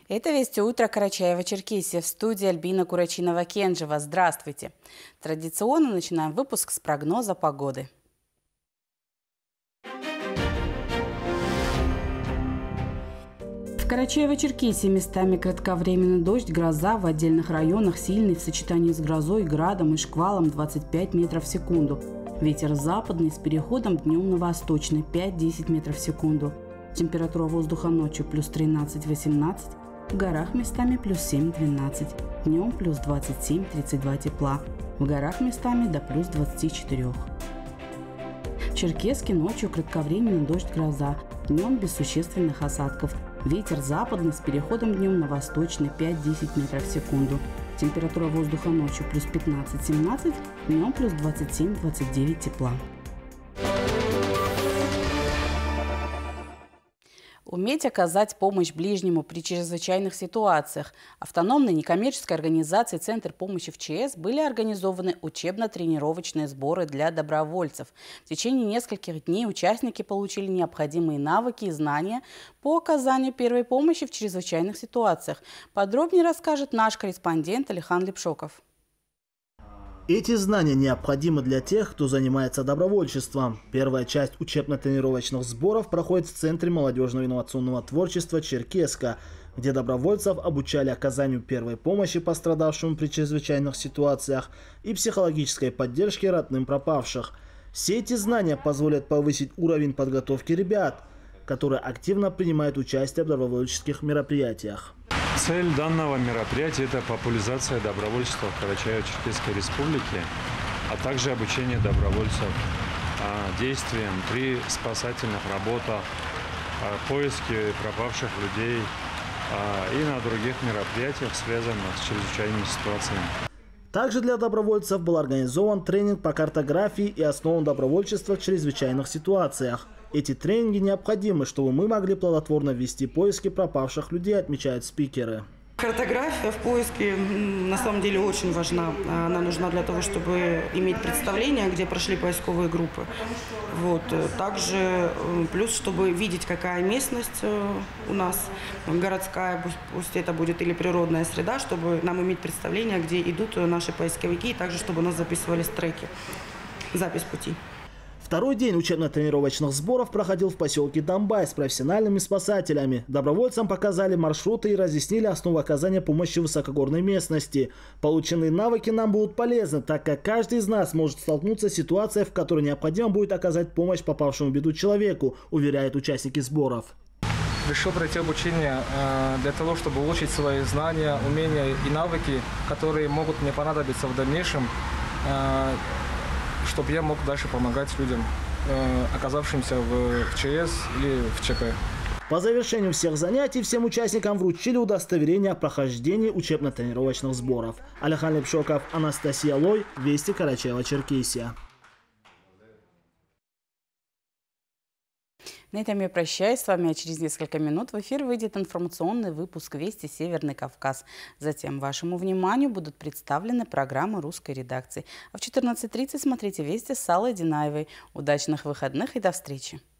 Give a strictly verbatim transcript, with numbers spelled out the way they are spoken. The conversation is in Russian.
Это «Вести утро» Карачаево-Черкесия. В студии Альбина Курачинова-Кенжева. Здравствуйте. Традиционно начинаем выпуск с прогноза погоды. В Карачаево-Черкесии местами кратковременный дождь, гроза, в отдельных районах сильный в сочетании с грозой, градом и шквалом двадцать пять метров в секунду. Ветер западный с переходом днем на восточный пять-десять метров в секунду. Температура воздуха ночью плюс тринадцать-восемнадцать, в горах местами плюс семь-двенадцать, днем плюс двадцать семь-тридцать два тепла, в горах местами до плюс двадцати четырёх. В Черкесске ночью кратковременный дождь, гроза, днем без существенных осадков. Ветер западный с переходом днем на восточный пять-десять метров в секунду. Температура воздуха ночью плюс пятнадцать-семнадцать, днем плюс двадцать семь-двадцать девять тепла. Уметь оказать помощь ближнему при чрезвычайных ситуациях. Автономной некоммерческой организацией «Центр помощи в ЧС» были организованы учебно-тренировочные сборы для добровольцев. В течение нескольких дней участники получили необходимые навыки и знания по оказанию первой помощи в чрезвычайных ситуациях. Подробнее расскажет наш корреспондент Алихан Лепшоков. Эти знания необходимы для тех, кто занимается добровольчеством. Первая часть учебно-тренировочных сборов проходит в Центре молодежного инновационного творчества «Черкесска», где добровольцев обучали оказанию первой помощи пострадавшим при чрезвычайных ситуациях и психологической поддержке родным пропавших. Все эти знания позволят повысить уровень подготовки ребят, которые активно принимают участие в добровольческих мероприятиях. Цель данного мероприятия – это популяризация добровольчества в Карачаево-Черкесской республике, а также обучение добровольцев действиям при спасательных работах, поиске пропавших людей и на других мероприятиях, связанных с чрезвычайными ситуациями. Также для добровольцев был организован тренинг по картографии и основам добровольчества в чрезвычайных ситуациях. Эти тренинги необходимы, чтобы мы могли плодотворно вести поиски пропавших людей, отмечают спикеры. Картография в поиске на самом деле очень важна. Она нужна для того, чтобы иметь представление, где прошли поисковые группы. Вот. Также плюс, чтобы видеть, какая местность у нас городская, пусть это будет или природная среда, чтобы нам иметь представление, где идут наши поисковики, и также, чтобы у нас записывались треки, запись пути. Второй день учебно-тренировочных сборов проходил в поселке Домбай с профессиональными спасателями. Добровольцам показали маршруты и разъяснили основы оказания помощи в высокогорной местности. Полученные навыки нам будут полезны, так как каждый из нас может столкнуться с ситуацией, в которой необходимо будет оказать помощь попавшему в беду человеку, уверяют участники сборов. Решил пройти обучение для того, чтобы улучшить свои знания, умения и навыки, которые могут мне понадобиться в дальнейшем, чтобы я мог дальше помогать людям, оказавшимся в ЧС или в ЧП. По завершению всех занятий всем участникам вручили удостоверение о прохождении учебно-тренировочных сборов. Алихан Лепшоков, Анастасия Лой, Вести, Карачаево-Черкесия. На этом я прощаюсь с вами, а через несколько минут в эфир выйдет информационный выпуск «Вести Северный Кавказ». Затем вашему вниманию будут представлены программы русской редакции. А в четырнадцать тридцать смотрите «Вести» с Аллой Динаевой. Удачных выходных и до встречи!